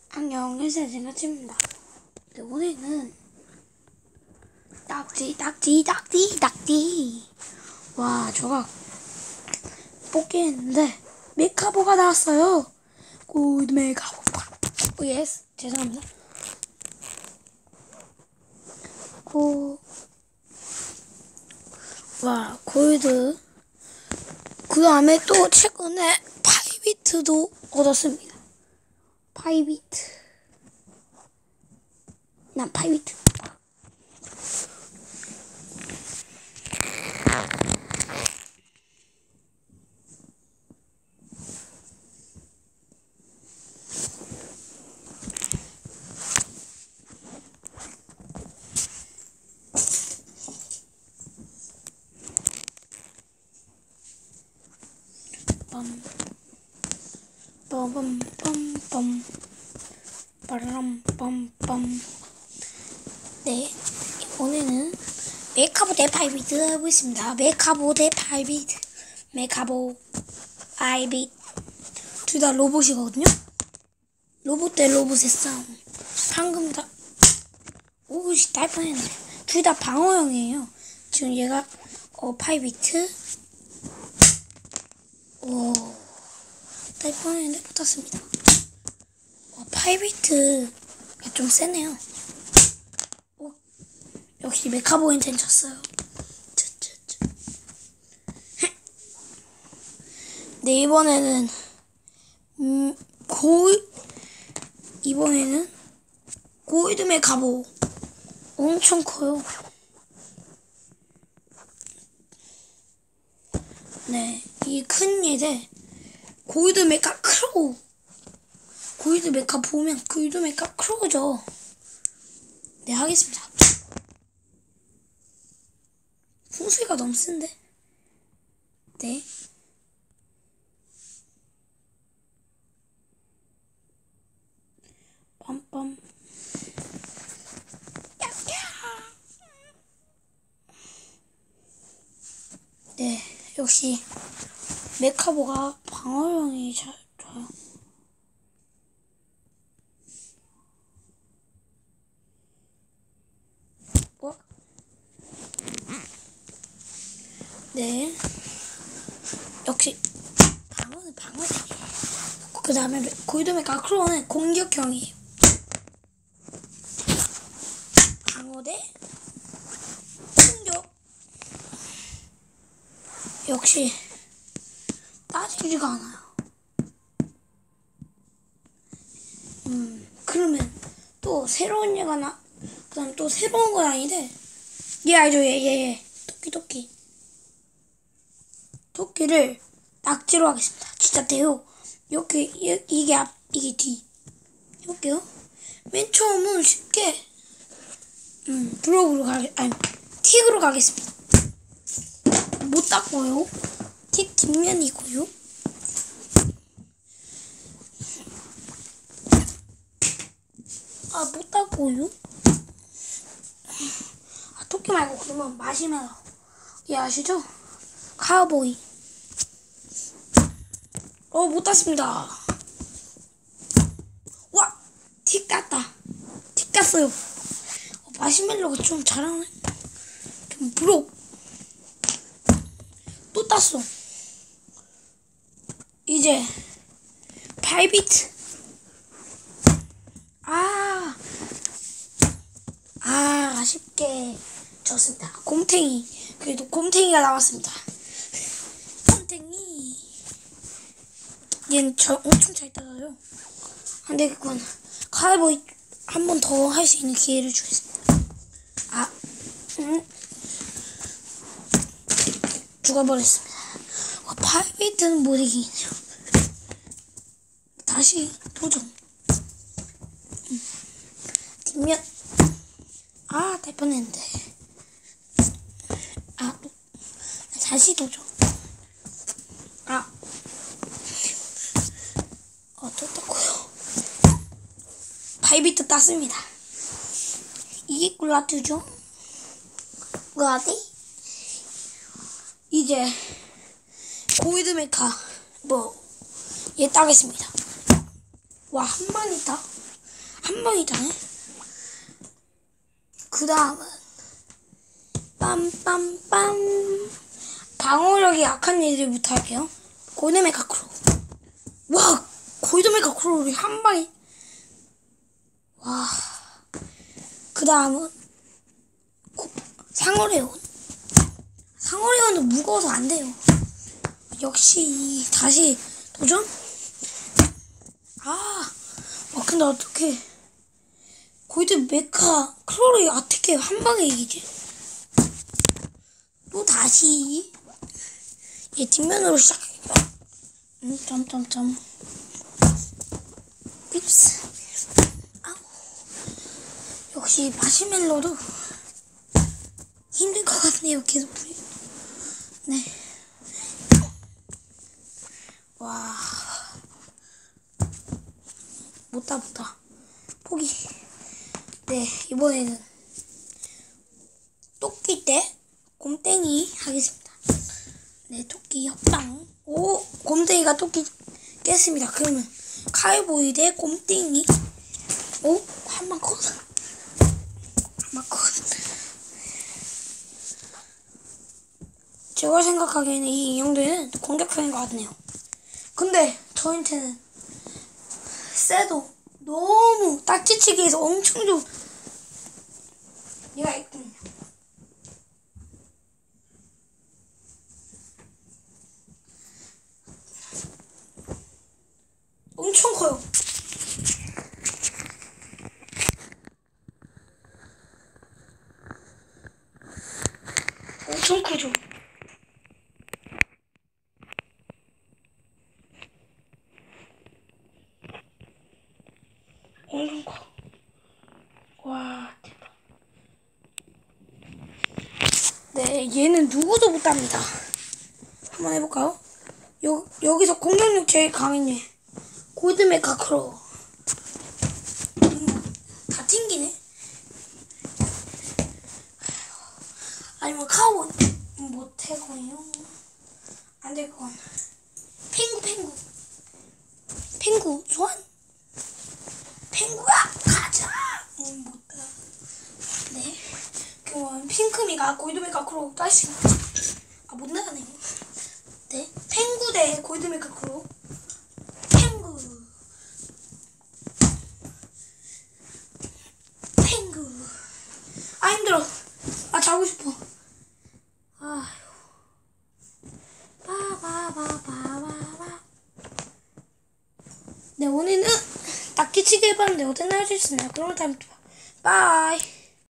안녕, 일생생활입니다. 오늘은 딱지. 와, 저가 뽑기했는데 메카보가 나왔어요. 골드 메카보. 예스, 죄송합니다. 골드. 그 다음에 또 최근에 파이비트도 얻었습니다. 난 파이비트. 빰빰빰빰빰 빠라람빰빰. 네, 이번에는 메카보 대 파이비트 해보겠습니다. 메카보 파이비트. 둘 다 로봇이거든요. 로봇 대 로봇의 싸움. 방금 다 오씨 날 뻔했네. 둘 다 방어형이에요. 지금 얘가 파이비트. 날 뻔했는데 붙었습니다. 파이비트가 좀 세네요. 역시 메카보인텐 쳤어요. 네, 이번에는 골드 메카보 엄청 커요. 네, 이 큰 얘대 골드 메카 크로우. 골드 메카 보면 골드 메카 크로우죠. 네, 하겠습니다. 풍수가 너무 센데. 네. 빰빰. 네, 역시 메카보가 방어력이 잘 좋아요. 네, 역시 방어는 방어지. 그 다음에 골드 메카 크로우는 공격형이에요. 방어 대 공격. 역시 따지지가 않아요. 그러면 또 새로운 얘가 그다음 또 새로운 건 아닌데, 얘 알죠? 얘 토끼를 낙지로 하겠습니다. 진짜 돼요. 이렇게 이게 뒤 해볼게요. 맨 처음은 쉽게 틱으로 가겠습니다. 못 닦고요. 틱 뒷면이고요. 못 닦고요. 토끼 말고 그러면 마시멜로. 예, 아시죠? 카우보이. 못 땄습니다. 와! 틱 땄다. 틱 땄어요. 마시멜로가 좀 잘하네. 좀 부러워. 또 땄어. 이제 파이비트. 아쉽게 졌습니다. 곰탱이. 그래도 곰탱이가 나왔습니다. 곰탱이. 얘는 엄청 잘 따라요. 근데 그건 카이보이 한 번 더 할 수 있는 기회를 주겠습니다. 죽어버렸습니다. 파이비트는 못 이기죠. 다시 도전. 뒷면. 될 뻔했는데. 다시 도전. 또 떴고요. 파이비트 땄습니다. 이게 꿀라트죠? 뭐하지? 이제 골드 메카 얘 따겠습니다. 와, 한 마리 다? 한 방이잖아요. 그 다음은 빰빰빰 방어력이 약한 애들부터 할게요. 골드 메카 크로우. 와, 골드 메카 크로우를 한 방에. 와. 그 다음은 상어레온. 상어레온은 무거워서 안 돼요. 역시 다시 도전? 근데 어떻게 골드 메카 크로우를 어떻게 한 방에 이기지? 또 다시 얘 뒷면으로 시작할게요. 점점점. 빕스. 역시 마시멜로도 힘들 것 같네요. 계속 부리. 네. 와. 못다. 포기. 네, 이번에는 토끼 때 곰땡이 하겠습니다. 네, 토끼 협당. 오, 곰땡이가 토끼 깼습니다. 그러면 카이보이 대 곰땡이. 오, 한방 컷. 제가 생각하기에는 이 인형들은 공격형인 것 같네요. 근데 저한테는 쎄도 너무 딱지치기에서 엄청 좋은 얘가 있군요. 엄청 커요. 엄청 크죠. 엄청 커. 와, 대박. 네, 얘는 누구도 못합니다. 한번 해볼까요? 여기서 공격력 제일 강한 얘. 골드 메카 크로우. 다 튕기네. 아니면 카우본. 못해거요. 안 될 건. 펭구 소환. 펭구야 가자. 못다. 네. 그럼 핑크미가 골드 메카 크로우 다시. 못 나가네요. 네. 펭구 대 골드 메카 크로우. 힘들어. 자고 싶어. 네, 오늘은 딱지치기 해봤는데 어땠나 해주셨나요? 그럼 다음에 또 봐. 바이.